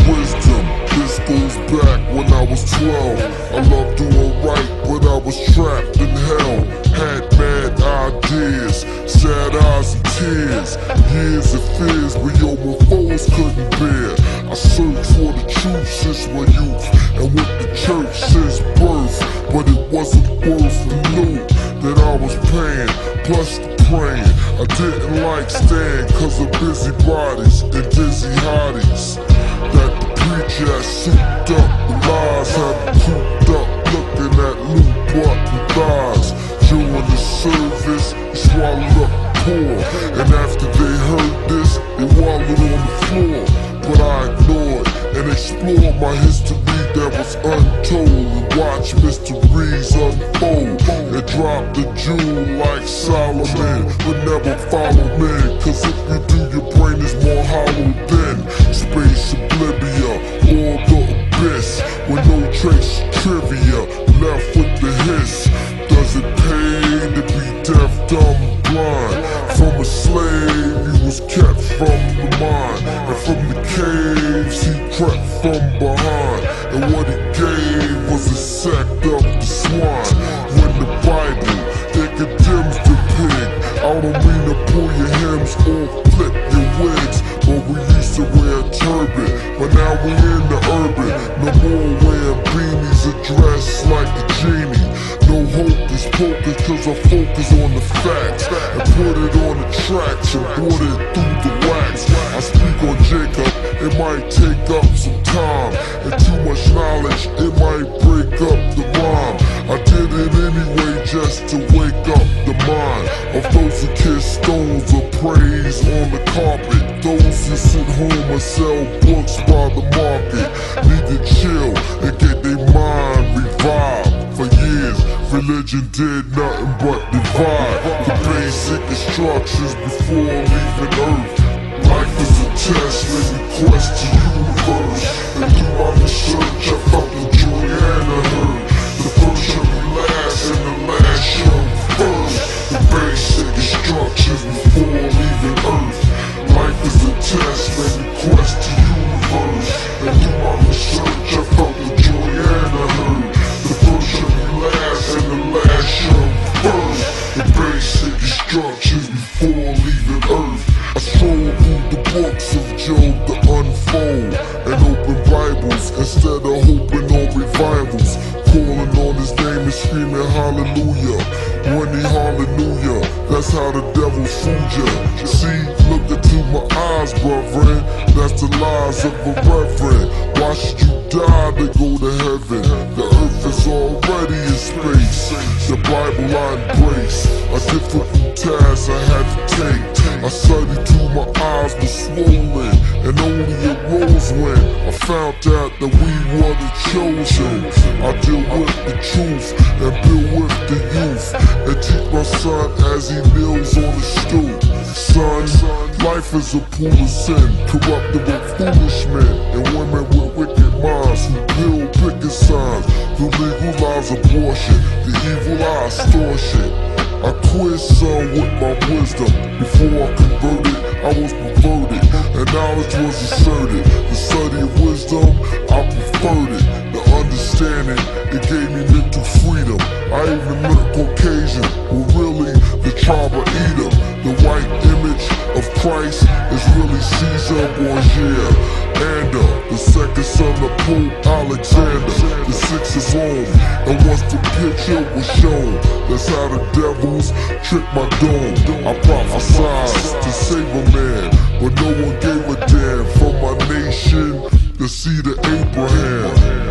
wisdom. This goes back when I was 12. I loved doing right, but I was trapped in hell. Had mad ideas, sad eyes and tears, years of fears, but yo, my foes couldn't bear. I searched for the truth since my youth, and went to church since birth, but it wasn't worth the loot that I was paying, plus the praying. I didn't like staying cause of busybodies and dizzy hotties that the preacher had souped up, the lies had me cooped up, looking at loot button thighs. During the service, they swallowed up poor, and after they heard this, they wallowed on the floor. But I ignored and explored my history that was untold, and watched mysteries unfold, and dropped the jewel like Solomon, but never follow men, cause if you do, your brain is more hollow than space oblivia, or the abyss, with no trace trivia, left with the hiss. Does it pay to be deaf, dumb, and blind? From a slave, he was kept from the mind, and from the caves, he crept from behind, and what he gave was a sect of the swine. When the Bible, it condemns the pig. I don't mean to pull your hems or flip your wigs, but we used to wear a turban, but now we in the urban. No more wearing beanies or dressed like a genie. No hocus pocus, cause I focus on the facts, and put it on the tracks, and brought it through the wax. I speak on Jacob, it might take up some time, and too much knowledge, it might break up the rhyme. I did it anyway just to wake up the mind of those who kiss stones of praise on the carpet. Those who sit home and sell books by the market need to chill and get their mind revived. For years, religion did nothing but divide the basic instructions before leaving Earth. Life is a test, let me question the universe, and through my research I felt the joy and the hurt. The first shall be last, and the last shall be first. The basic instructions before leaving Earth. Life is a test, let me question the universe, and through my research I felt the joy and the hurt. The first shall be last, and the last shall be first. The basic instructions before leaving Earth. I stroll through the books of Job to unfold, and open Bibles instead of hoping on revivals. Calling on his name and screaming hallelujah. When he hallelujah, that's how the devil fooled ya. See, look into my eyes, brethren, that's the lies of a reverend. Why should you die to go to heaven? The earth is already in space. The Bible I embrace, a difficult task I had to take. I studied till my eyes were swollen, and only it rose when I found out that we were the chosen. I deal with the truth and build with the youth, and teach my son as he kneels on the stoop. Son, life is a pool of sin, corrupted with foolish men and women with wicked minds who build picket signs, who legalize abortion, the evil eye extortion. I quit son with my wisdom. Before I converted, I was perverted, and knowledge was asserted. The study of wisdom, I preferred it. The understanding, it gave me mental freedom. I even met a Caucasian, who really the tribe of Edom. The white image of Christ is really Caesar Borgia. And the second son of Pope Alexander, the sixth is Rome. And once the picture was shown, that's how the devils trick my dome. I prophesied to save a man, but no one gave a damn. From my nation, the seed of Abraham,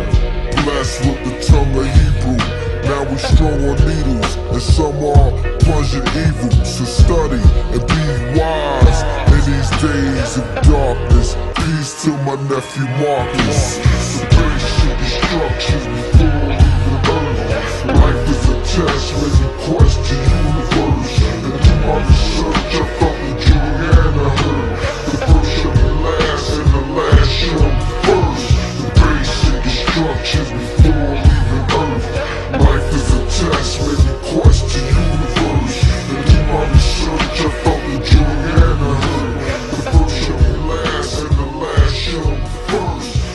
blessed with the tongue of Hebrew. Now we strung on needles, and some are plunging evil. So study and be wise in these days of darkness. Peace to my nephew Marcus. The basic instructions before leaving Earth. Life is a test, let me question the universe, and through my research I felt the joy and the hurt. The first shall be last, and the last shall be first. The basic instructions before leaving Earth. Life is a test, let me question the universe, and through my research I felt the joy and the hurt. The first shall be last, and the last shall be first.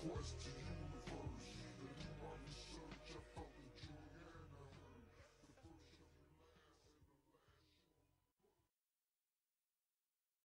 question.